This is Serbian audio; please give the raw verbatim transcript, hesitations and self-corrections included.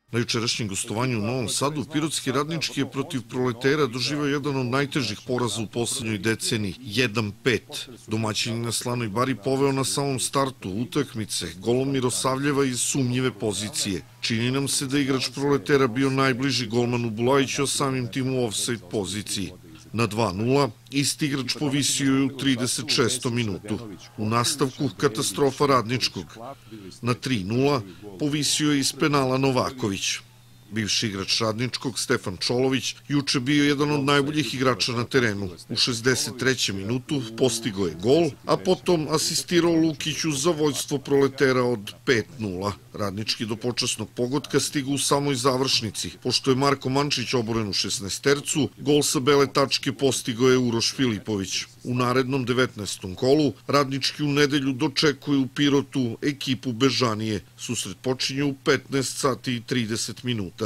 Na jučerašnjem gostovanju u Novom Sadu, pirotski Radnički je protiv Proletera doživao jedan od najtežih poraza u poslednjoj deceniji, jedan pet. Domaćin na Slanoj Bari poveo na samom startu utakmice, golom Mirosavljeva iz sumnjive pozicije. Čini nam se da je igrač Proletera bio najbliži golmanu Bulajiću, a samim tim u ofsajd poziciji. Na dva nula isti igrač povisio je u trideset šestom minutu. U nastavku katastrofa Radničkog. Na tri nula povisio je iz penala Novaković. Bivši igrač Radničkog, Stefan Čolović, juče bio jedan od najboljih igrača na terenu. U šezdeset trećem minutu postigao je gol, a potom asistirao Lukiću za vođstvo Proletera od pet nula. Radnički do počasnog pogotka stigao u samoj završnici. Pošto je Marko Mančić oboren u šesnaestercu, gol sa bele tačke postigao je Uroš Filipović. U narednom devetnaestom kolu Radnički u nedelju dočekuje u Pirotu ekipu Bežanije. Susret počinje u petnaest sati i trideset minuta.